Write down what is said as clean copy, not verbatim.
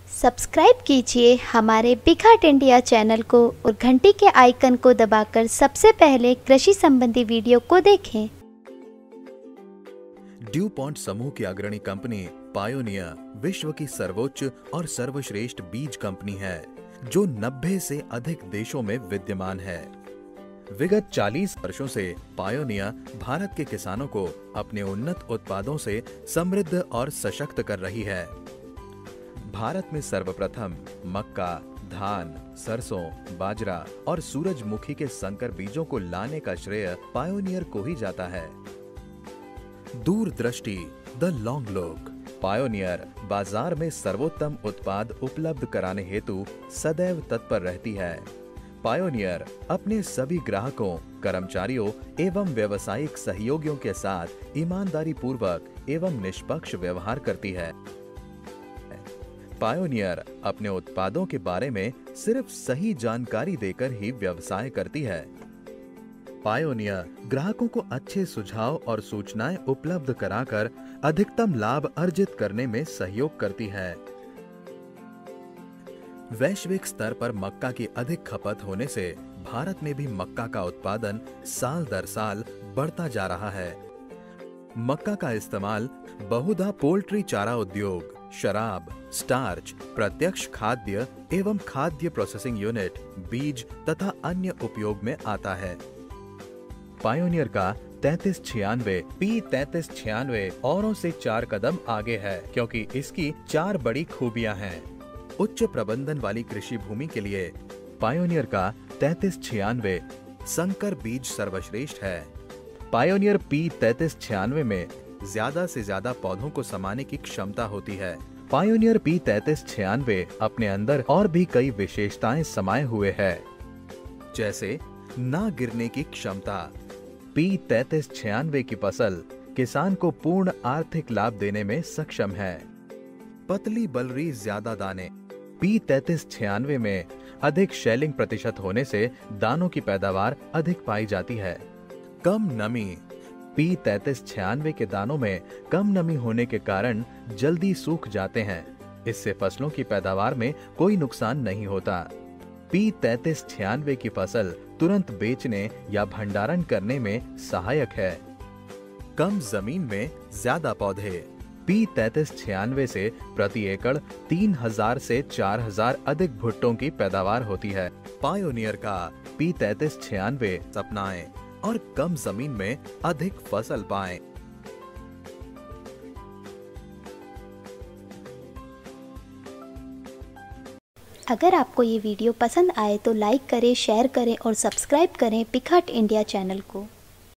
Subscribe कीजिए हमारे big heart India channel को और घंटी के आइकन को दबाकर सबसे पहले कृषि संबंधी वीडियो को देखें। ड्यूपॉन्ट समूह की अग्रणी कंपनी पायोनियर विश्व की सर्वोच्च और सर्वश्रेष्ठ बीज कंपनी है जो 90 से अधिक देशों में विद्यमान है। विगत 40 वर्षों से पायोनियर भारत के किसानों को अपने उन्नत उत्पादों से समृद्ध और सशक्त कर रही है। भारत में सर्वप्रथम मक्का, धान, सरसों, बाजरा और सूरजमुखी के संकर बीजों को लाने का श्रेय पायोनियर को ही जाता है। दूरदृष्टि, द लॉन्ग लुक। पायोनियर बाजार में सर्वोत्तम उत्पाद उपलब्ध कराने हेतु सदैव तत्पर रहती है। पायोनियर अपने सभी ग्राहकों, कर्मचारियों एवं व्यावसायिक सहयोगियों के साथ ईमानदारी पूर्वक एवं निष्पक्ष व्यवहार करती है। पायोनियर अपने उत्पादों के बारे में सिर्फ सही जानकारी देकर ही व्यवसाय करती है। पायोनियर ग्राहकों को अच्छे सुझाव और सूचनाएं उपलब्ध कराकर अधिकतम लाभ अर्जित करने में सहयोग करती है। वैश्विक स्तर पर मक्का की अधिक खपत होने से भारत में भी मक्का का उत्पादन साल दर साल बढ़ता जा रहा है। मक्का का इस्तेमाल बहुधा पोल्ट्री चारा उद्योग, शराब, स्टार्च, प्रत्यक्ष खाद्य एवं खाद्य प्रोसेसिंग यूनिट, बीज तथा अन्य उपयोग में आता है। पायोनियर का 3396 P3396 औरों से 4 कदम आगे है क्योंकि इसकी 4 बड़ी खूबियां हैं। उच्च प्रबंधन वाली कृषि भूमि के लिए पायोनियर का 3396 संकर बीज सर्वश्रेष्ठ है। पायोनियर P3396 में ज्यादा से ज्यादा पौधों को समाने की क्षमता होती है। पायोनियर P3396 अपने अंदर और भी कई विशेषताएं समाये हुए है, जैसे ना गिरने की क्षमता। P3396 की फसल किसान को पूर्ण आर्थिक लाभ देने में सक्षम है। पतली बलरी ज्यादा दाने। P3396 में अधिक शेलिंग प्रतिशत होने से दानों की पैदावार अधिक पाई जाती है। कम नमी। P3396 के दानों में कम नमी होने के कारण जल्दी सूख जाते हैं। इससे फसलों की पैदावार में कोई नुकसान नहीं होता। P3396 की फसल तुरंत बेचने या भंडारण करने में सहायक है। कम जमीन में ज्यादा पौधे। P3396 से प्रति एकड़ 3000 से 4000 अधिक भुट्टों की पैदावार होती है। पायोनियर का P3396 अपनाएं और कम जमीन में अधिक फसल पाएं। अगर आपको ये वीडियो पसंद आए तो लाइक करें, शेयर करें और सब्सक्राइब करें बिग हार्ट इंडिया चैनल को।